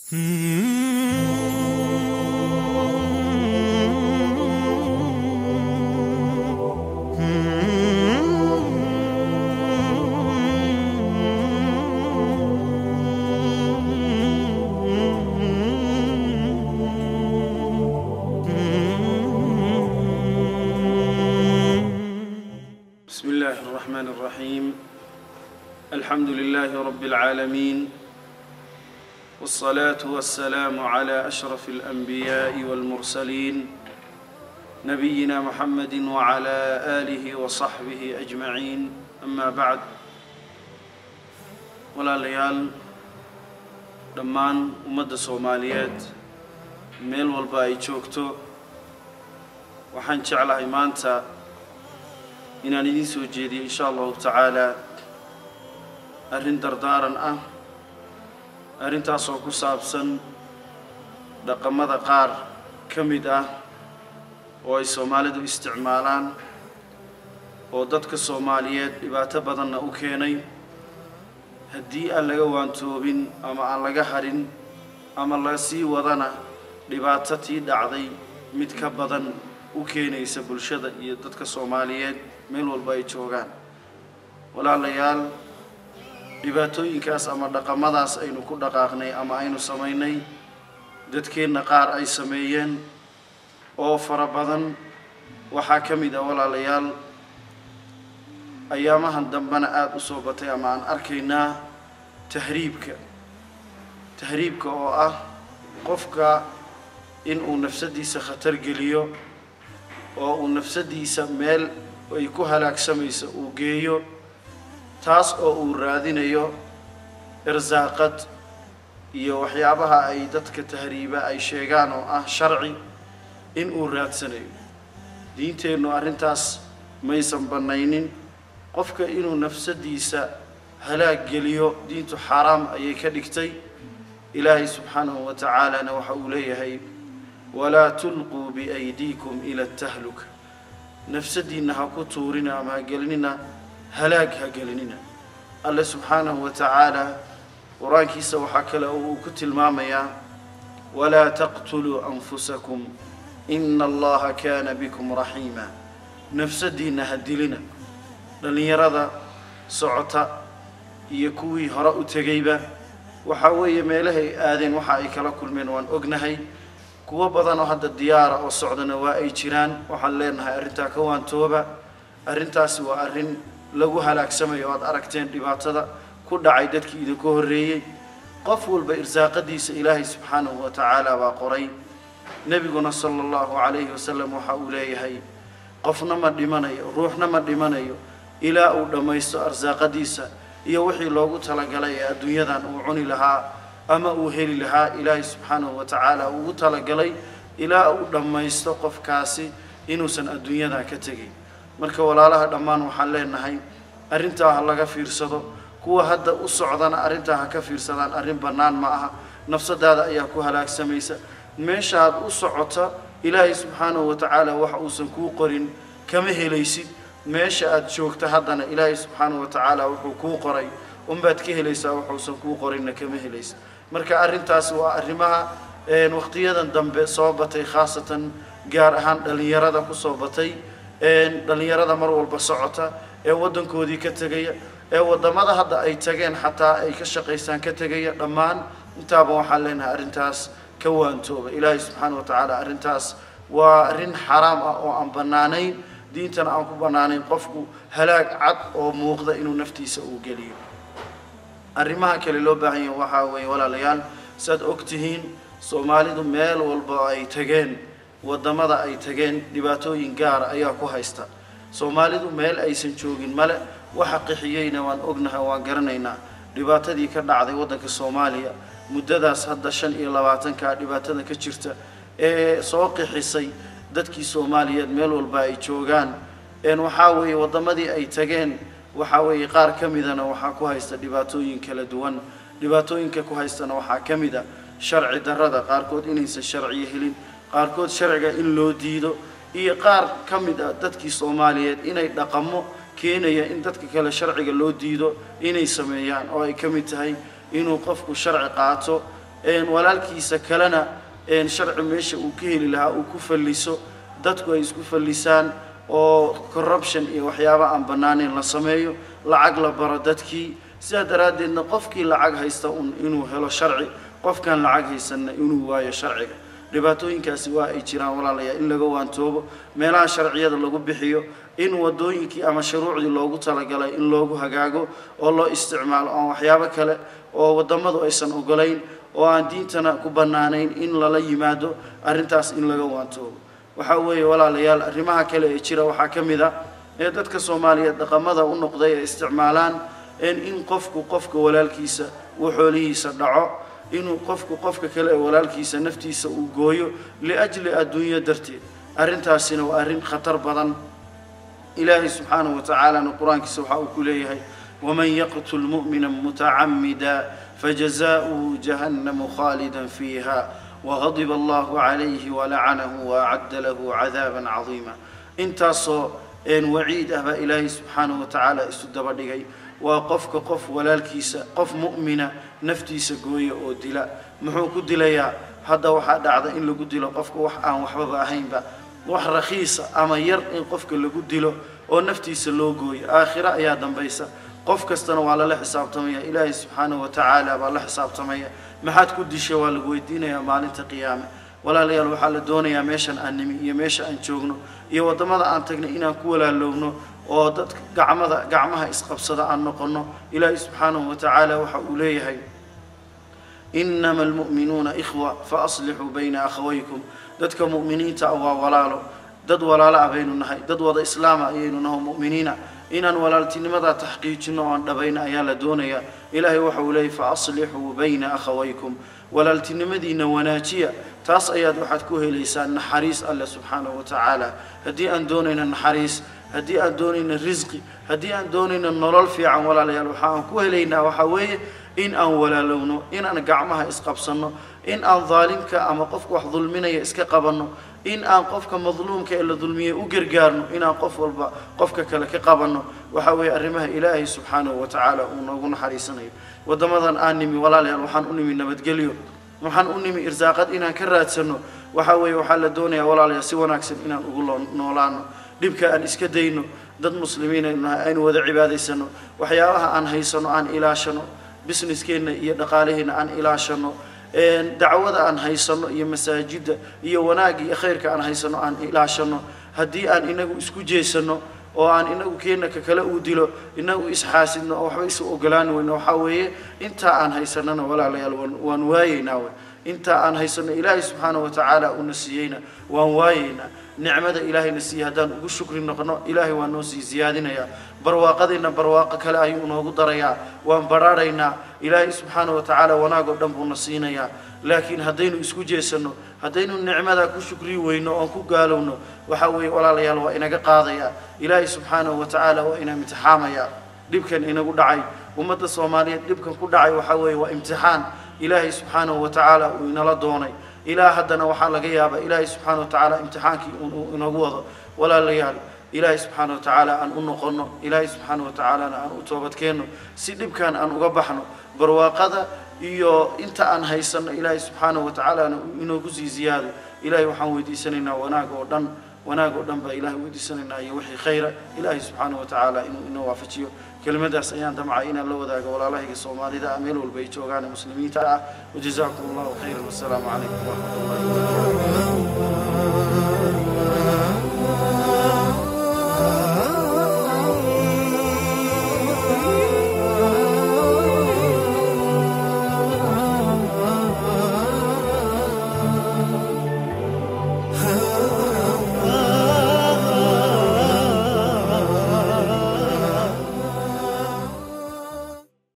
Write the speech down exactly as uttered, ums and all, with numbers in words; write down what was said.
بسم الله الرحمن الرحيم. الحمد لله رب العالمين، والصلاة والسلام على أشرف الأنبياء والمرسلين نبينا محمد وعلى آله وصحبه أجمعين. أما بعد، ولا ليال دمان أمد الصوماليات ميل والباي شوكتو وحن شعل إيمانتا إن أنا سوجيدي إن شاء الله تعالى أرين دردارا أه arrintaasoo ku saabsan dhaqamada qaar ka mid ah oo ay Soomaalidu isticmaalaan oo dadka Soomaaliyeed dhibaato badanna u keenay. haddii aan laga waantoobin ama aan laga harin ama la sii wadana dhibaato tii dhacday mid ka badan u keenaysa bulshada iyo dadka Soomaaliyeed meel walba ay joogaan. walaalayaal, dhibaatooyinkaas ama dhaqamadaas aynu ku dhaqaaqnay ama aynu samaynay dadkeena qaar ay sameeyeen oo fara badan waxaa ka mid ah walaalayaal ayaamahan dambana aad u soo batay ama aan arkaynaa tahriibka tahriibka oo ah qofka in uu nafsadiisa khatar geliyo oo uu nafsadiisa meel ay ku halaagsamayso uu geeyo, taas oo uu raadinayo irsaaqad iyo waxyaabaha ay dadka tahriiba ay sheegaan oo ah sharci in uu raadsanayo. diinteenu arrintaas maysan banaynin. qofka inuu nafsadiisa halaag geliyo diintu xaraam ayay ka dhigtay. ilaahay subxaanahu wa tacaalana waxa uu leeyahay walaa tulquu biaydiikum ila tahluka, nafsadiina ha ku tuurina ama ha gelinina halaag ha gelinina. alle subxaanahu wa tacaala qur-aankiisa waxaa kale oo uu ku tilmaamayaa walaa taqtuluu anfusakum ina allaha kaana bikum raxiima, nafsadiina ha dilina. dhallinyarada socota iyo kuwii hore u tegayba waxaa weeye meelahay aadeen waxa ay kala kulmeen waan ognahay. kuwo badan oo hadda diyaara oo socdana waa ay jiraan. waxaan leenahay arrintaa ka waantooba. arrintaasi waa arrin lagu halaagsamayo. aad aragteen dhibaatada ku dhacay dadkii idinku horreeyey. qof walba irsaaqadiisa ilaahay subxaanahu wa tacaala baa qoray. nebiguna sala allahu calayhi wasalam waxa uu leeyahay qofna ma dhimanayo, ruuxna ma dhimanayo ilaa uu dhammaysto arsaaqadiisa iyo wixii loogu talagalay ee adduunyadan uu cuni lahaa ama uu heli lahaa. ilaahay subxaanahu wa tacaala ugu talagalay ilaa uu dhammaysto qofkaasi inuusan adduunyadan ka tegin. marka walaalaha dhammaan waxaan leenahay arrintaa ha laga fiirsado. kuwa hadda u socdana arrintaa ha ka fiirsadaan. arrin bannaan ma aha. nafsadaada ayaa ku halaagsamaysa. meeshaad u socota ilaahay subxaanahu wa tacaala waxa uusan kuu qorin kama helaysid. meesha aad joogta haddana ilaahay subxaanahu wa tacaala wuxuu kuu qoray unbaad ka helaysaa, waxuusan kuu qorinna kama helaysid. marka arrintaas waa arrimaha waqtiyadan dambe soo batay, khaasatan gaar ahaan dhallinyarada ku soo batay. dhallinyarada mar walba socota ee waddankoodii ka tegaya, ee waddamada hadda ay tageen xataa ay ka shaqaystaan ka tegaya. dhammaan intaaba waxaan leenahay arrintaas ka waantooba. ilaahay subxaanahu wa tacaala arrintaas waa arrin xaraam ah oo aan bannaanayn. diintana aan ku bannaanayn qofku halaag cad oo muuqda inuu naftiisa uu geliyo. arrimaha kale loo baahan yahay waxaa weeye walaalayaal, saad ogtihiin Soomaalidu meel walba ay tageen, waddamada ay tageen dhibaatooyin gaar ayaa ku haysta. Soomaalidu meel aysan joogin male. waxa qixiyeyna waan ognahay, waan garanaynaa dhibaatadii ka dhacday waddanka Soomaaliya muddadaas hadda shan iyo labaatanka dhibaatada ka jirta ee soo qixisay dadkii Soomaaliyeed meel walba ay joogaan. een waxaa weeye waddamadii ay tageen waxaa weeye qaar ka midana waxaa ku haysta dhibaatooyin kala duwan. dhibaatooyinka ku haystana waxaa ka mid ah sharci darrada, qaarkood inaysan sharciyo helin, qaarkood sharciga in loo diido, iyo qaar ka mid ah dadkii Soomaaliyeed inay dhaqamo keenaya in dadka kale sharciga loo diido inay sameeyaan oo ay ka mid tahay inuu qofku sharci qaato إن ولالكيس كلنا إن شرع ماشي وكيل لها وكفلسو dadku ay isku fallisaan oo corruption iyo waxyaabo aan banaanin la sameeyo lacag la baro dadkii sida daraadeedna qofkii lacag haysta inuu helo sharci qofkan lacag haysanna inuu waayo sharciga dhibaatooyinkaasi waa ay jiraan walaalayaal in laga waantoobo meelaha sharciyada lagu bixiyo in wadooyinkii ama shuruucdii loogu talagalay in loogu hagaago oo loo isticmaalo aan waxyaabo kale oo wadamadu aysan ogolayn oo aan diintana ku banaanayn in lala yimaado arintaas in laga waantoobo waxa weeye walaalayaal arrimaha kale ee jira waxa kamida ee dadka Soomaaliyeed dhaqamada u noqday ee isticmaalaan in in qofku qofka walaalkiisa uu xoolihiisa dhaco inuu qofku qofka kale ee walaalkiisa naftiisa uu gooyo liajli adduunyo darteed arintaasina waa arin khatar badan ilaahi subhanahu wa ta'ala quraankiisa waxa uu ku leeyahay waman yaqtul mu'mina muta'ammida fajazaa'uhu jahannam khalidan fiha وغضب الله عليه ولعنه وأعد له عذابا عظيما انتصو ان وعيد أبا إلهي سبحانه وتعالى استدبر دغاي وقفك قف ولالكيس قف مؤمنة نفتيس قوية او دلا محو كدليا هذا waxa dhacda in lagu dilo qofka wax aan waxba ahaynba wax raqiis ama yar in qofka lagu dilo oo naftiisa loo gooyo aakhira ayaa dambaysa qof kastana waa la xisaabtamaya ilaahi subhanahu wa ta'ala baa la xisaabtamaya maxaad ku dishay waa lagu weydiinayaa maalinta qiyaame walaalayaal waxa la doonayaa meeshan aan nimi iyo meesha aan joogno iyo wadamada aan tagnay inaan ku walaalowno oo dadka gacmada gacmaha isqabsada aan noqono ilaahi subhanahu wa ta'ala waxa uu leeyahay إنما المؤمنون إخوة فأصلحوا بين أخويكم dadka mu'miniinta waa walaalo dad walaala abeynunnahay dad wada islaam ayaynunahay mu'miniina inaan walaaltinimada tahqiijino aan dhabayna ayaa la doonaya ilaahay waxa uu leeyahay fa aslihu bayna akhawaykum walaaltinimadiina wanaajiya taas ayaad waxaad ku heleysaan naxariis Allah subhanahu wa ta'ala hadii aan doonayna naxariis hadii aan doonayna rizqi hadii aan doonayna nolol fiican walaalayaal waxaan ku heleynaa waxa weeye in aan walaalowno in aan gacmaha isqabsano in aan dhaalimka ama qofka wax dulminaya iska qabanno in aan qofka madluumka ee la dulmiyay u gargaarno in aan qof walba qofka kale ka qabanno waxa weeye arrimaha ilaahay subhanahu wa ta'ala uu noogu naxariisanayo wadamadan aan nimi walaalayaal waxaan u nimi nabadgelyo waxaan u nimi irsaaqad inaan ka raadsano waxa weeye waxa la doonayaa walaalayaal si wanaagsan inaan ugu noolaano dhibka aan iska dayno dad muslimiin aynu wada cibaadaysano waxyaabaha aan haysano aan ilaashano businesskeena iyo dhaqaalaheena aan ilaashano een dacwada aan haysano iyo masaajida iyo wanaag iyo khayrka aan haysano aan ilaashano hadii aan inagu isku jeesano oo aan inagu keena ka kala u dilo inagu isxaasidno oo waxba isu ogolaan weyno waxa weeye inta aan haysanana walaalayaal waan waayeynaa inta aan haysano ilaahay subhanahu wa ta'ala uu nasiyayna waan waayeynaa nicmada ilaahay nasiy hadaan ugu shukri noqono ilaahay waa noo sii ziyaadinaya barwaaqadina barwaaqo kale ayuu noogu darayaa waan baraaraynaa ilaahay subhanahu wa ta'ala wanaago dhan buu nasiinaya laakiin hadaynu isku jeesano hadaynu nicmada ku shukri weyno oo ku gaalowno waxa weeye walaalayaal waa inaga qaadaya ilaahay subhanahu wa ta'ala waa ina imtixaamaya dibkan inagu dhacay ummadda Soomaaliyeed dibkan ku dhacay waxa weeye waa imtixaan ilaahay subhanahu wa ta'ala uu inala doonay إلى هذا وحال جيابة إلهي سبحانه وتعالى امتحانك ونقوض ولا ليال إلهي سبحانه وتعالى أن أنقلنا إلهي سبحانه وتعالى أن أتوبت كأنه سيدب كان أن أقبحنا برواقذا إيو إنت أن هيسن إلهي سبحانه وتعالى أن ينقزي زيادة إلهي وحن ودي سننا وناقو دن وناقو دن بإلهي ودي سننا يوحي خيرا إلهي سبحانه وتعالى إنه إنه وافتيه كلمة داس أيام دمعينا لو ذاك ولا الله الصومالي ذا أميل والبيت وقعنا مسلمين تعالى وجزاكم الله خيرا والسلام عليكم ورحمة الله وبركاته.